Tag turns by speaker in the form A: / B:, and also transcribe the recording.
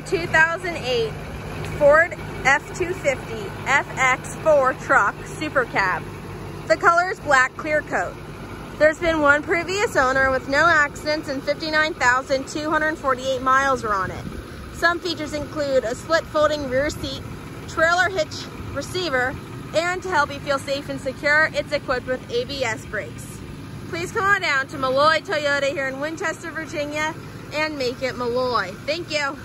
A: 2008 Ford F-250 FX4 truck Super Cab. The color is black clear coat. There's been one previous owner with no accidents and 59,248 miles are on it. Some features include a split folding rear seat, trailer hitch receiver, and to help you feel safe and secure, it's equipped with ABS brakes. Please come on down to Malloy Toyota here in Winchester, Virginia, and make it Malloy. Thank you.